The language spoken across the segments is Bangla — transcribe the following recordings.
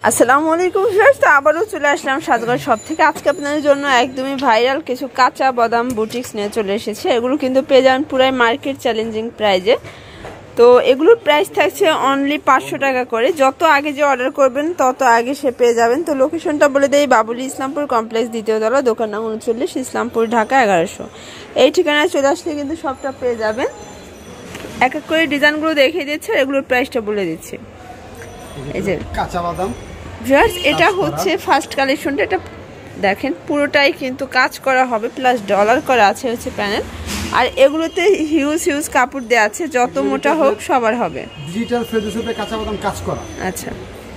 আসসালামু আলাইকুম ভিউয়ার্স, তো আবারও চলে আসলাম সাজগর শপ থেকে। আজকে আপনাদের জন্য একদমই ভাইরাল কিছু কাঁচা বাদাম বুটিক্স নিয়ে চলে এসেছে। এগুলো কিন্তু পেয়ে যাবেন পুরাই মার্কেট চ্যালেঞ্জিং প্রাইজে। তো এগুলোর প্রাইস থাকছে অনলি 500 টাকা করে। যত আগে যে অর্ডার করবেন তত আগে সে পেয়ে যাবেন। তো লোকেশনটা বলে দেই, বাবুলি ইসলামপুর কমপ্লেক্স, দ্বিতীয় তলা, দোকান নং 39, ইসলামপুর, ঢাকা 1100। এই ঠিকানায় চলে আসলে কিন্তু সবটা পেয়ে যাবেন। এক এক করে ডিজাইনগুলো দেখিয়ে দিচ্ছে, এগুলোর প্রাইসটা বলে দিচ্ছি। এই যে কাঁচা বাদাম ভিউয়ার্স, এটা হচ্ছে ফার্স্ট কালেকশনটা। এটা দেখেন পুরোটাই কিন্তু কাজ করা হবে, প্লাস ডলার করা আছে হচ্ছে প্যানেল। আর এগুলোতে হিউজ হিউজ কাপড় দেওয়া আছে, যত মোটা হোক সবার হবে। ডিজিটাল ফেব্রিক্সে কাঁচা বাদাম কাজ করা। আচ্ছা,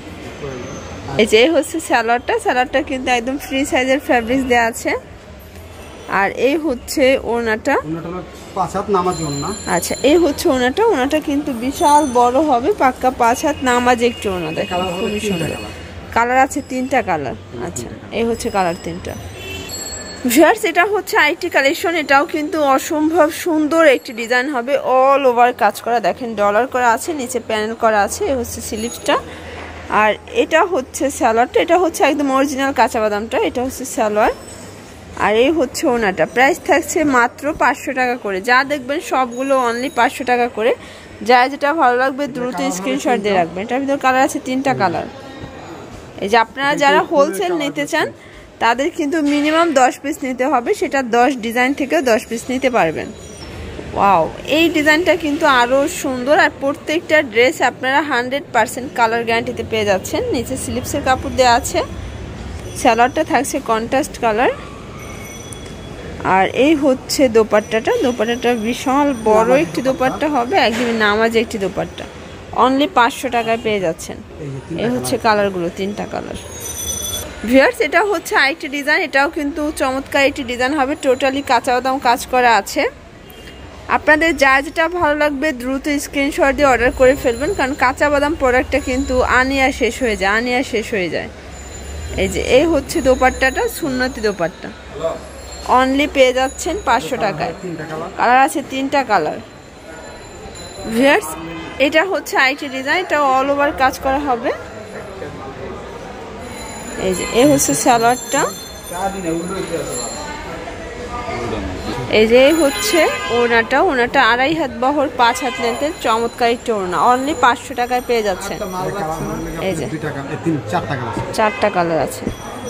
এই যে হচ্ছে স্যালাডটা কিন্তু একদম ফ্রি সাইজের ফেব্রিক্স দেওয়া আছে। আর এই হচ্ছে ওড়নাটা, 5 হাত নামাজ ওড়না। আচ্ছা, এই হচ্ছে ওড়নাটা কিন্তু বিশাল বড় হবে, পাক্কা 5 হাত নামাজ একটু ওড়না। দেখেন খুবই সুন্দর। কালার আছে 3টা কালার। আচ্ছা, এই হচ্ছে কালার 3টা। ভিউয়ার্স, এটা হচ্ছে আইটি কালেকশন। এটাও কিন্তু অসম্ভব সুন্দর একটি ডিজাইন হবে, অল ওভার কাজ করা। দেখেন ডলার করা আছে, নিচে প্যানেল করা আছে। এই হচ্ছে স্লিভসটা। আর এটা হচ্ছে সালোয়ারটা, এটা হচ্ছে একদম অরিজিনাল কাঁচা বাদামটা। এটা হচ্ছে সালোয়ার। আর এই হচ্ছে ওনাটা। প্রাইস থাকছে মাত্র 500 টাকা করে। যা দেখবেন সবগুলো অনলি 500 টাকা করে। যা যেটা ভালো লাগবে দ্রুত স্ক্রিনশট দিয়ে রাখবেন। এটার ভিতর কালার আছে 3টা কালার। এই যে আপনারা যারা হোলসেল নিতে চান তাদের কিন্তু মিনিমাম 10 পিস নিতে হবে, সেটা 10 ডিজাইন থেকে 10 পিস নিতে পারবেন। ওয়াও, এই ডিজাইনটা কিন্তু আরও সুন্দর। আর প্রত্যেকটা ড্রেস আপনারা 100% কালার গ্যারান্টিতে পেয়ে যাচ্ছেন। নিচে স্লিপসের কাপড় দেওয়া আছে। সালোয়ারটা থাকছে কন্ট্রাস্ট কালার। আর এই হচ্ছে দোপাট্টাটা বিশাল বড় একটি দোপাট্টা হবে, একদমই নামাজে একটি দোপাট্টা। অনলি 500 টাকায় পেয়ে যাচ্ছেন। এই হচ্ছে কালারগুলো, 3টা কালার। ভিউয়ার্স, এটা হচ্ছে আরেকটি ডিজাইন। এটাও কিন্তু চমৎকার একটি ডিজাইন হবে, টোটালি কাঁচা বাদাম কাজ করা আছে। আপনাদের যা যেটা ভালো লাগবে দ্রুত স্ক্রিনশট দিয়ে অর্ডার করে ফেলবেন, কারণ কাঁচা বাদাম প্রোডাক্টটা কিন্তু আনিয়া শেষ হয়ে যায়। এই যে এই হচ্ছে দোপাট্টাটা, সুন্নতি দোপাট্টা। অনলি পেয়ে যাচ্ছেন 500 টাকায়। কালার আছে 3টা কালার। ভিউয়ার্স, এটা হচ্ছে আইটি ডিজাইন। এটা অল ওভার কাজ করা হবে। এই যে এই হচ্ছে সালোয়ারটা। এই যে হচ্ছে ওড়নাটা 2.5 হাত বহর, 5 হাত লেন্থের চমৎকার একটি ওড়না। অনলি 500 টাকায় পেয়ে যাচ্ছেন। এই যে 4টা কালার আছে।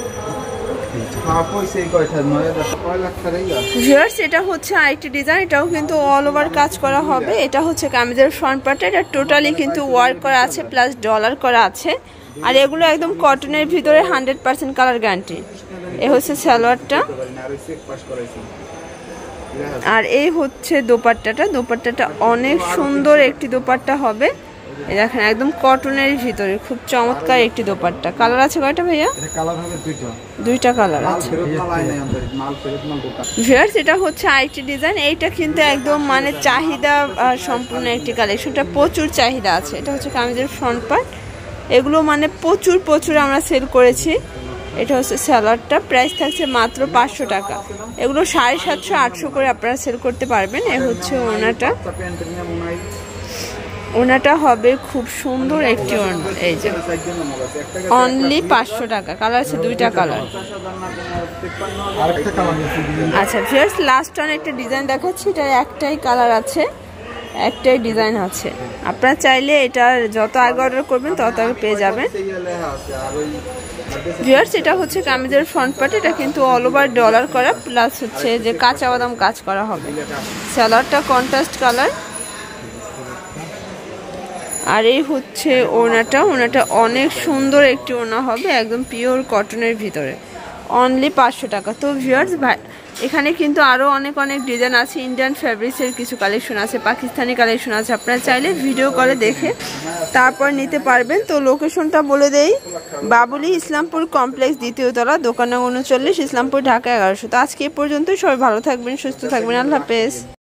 ভিউয়ার্স, এটা হচ্ছে আইটি ডিজাইন। এটাও কিন্তু অল ওভার কাজ করা হবে। এটা হচ্ছে কামিজের ফ্রন্ট পার্টটা। এটা টোটালি কিন্তু ওয়ার্ক করা আছে, প্লাস ডলার করা আছে। আর এগুলো একদম কটনের ভিতরে 100% কালার গ্যারান্টি। এ হচ্ছে সালোয়ারটা। আর এই হচ্ছে দোপাট্টাটা অনেক সুন্দর একটি দোপাট্টা হবে। এই দেখেন একদম কটনের ভিতরে খুব চমৎকার একটি দোপাট্টা। কালার আছে কয়টা ভাইয়া? দুইটা কালার আছে। ভিউয়ার্স, এটা হচ্ছে আইটি ডিজাইন। এইটা কিন্তু একদম মানে চাহিদা সম্পূর্ণ একটি কালেকশন। এটা প্রচুর চাহিদা আছে। এটা হচ্ছে কামিজের ফ্রন্ট পার্ট। এগুলো মানে প্রচুর আমরা সেল করেছি। এটা হচ্ছে সালোয়ারটা। প্রাইস থাকছে মাত্র 500 টাকা। এগুলো 750-800 করে আপনারা সেল করতে পারবেন। এ হচ্ছে ওড়নাটা হবে খুব সুন্দর একটি ওড়না। এই যে অনলি 500 টাকা। কালার আছে 2টা কালার। আচ্ছা ভিউয়ার্স, লাস্ট অন একটা ডিজাইন দেখাচ্ছি। এটার একটাই কালার আছে, একটাই ডিজাইন আছে। আপনারা চাইলে এটার যত আগে অর্ডার করবেন তত আগে পেয়ে যাবেন। ভিউয়ার্স, এটা হচ্ছে কামিজের ফ্রন্ট পার্ট। এটা কিন্তু অল ওভার ডলার করা, প্লাস হচ্ছে যে কাঁচা বাদাম কাজ করা হবে। সালোয়ারটা কন্ট্রাস্ট কালার। আর এই হচ্ছে ওড়নাটা অনেক সুন্দর একটি ওড়না হবে, একদম পিওর কটনের ভিতরে। অনলি 500 টাকা। তো ভিউয়ার্স, এখানে কিন্তু আরও অনেক ডিজাইন আছে। ইন্ডিয়ান ফ্যাব্রিক্সের কিছু কালেকশন আছে, পাকিস্তানি কালেকশন আছে। আপনারা চাইলে ভিডিও করে দেখে তারপর নিতে পারবেন। তো লোকেশনটা বলে দেই, বাবুলি ইসলামপুর কমপ্লেক্স, দ্বিতীয় তলা, দোকান নং 39, ইসলামপুর, ঢাকা 1100। তো আজকে এ পর্যন্তই। সবাই ভালো থাকবেন, সুস্থ থাকবেন। আল্লাহ হাফেজ।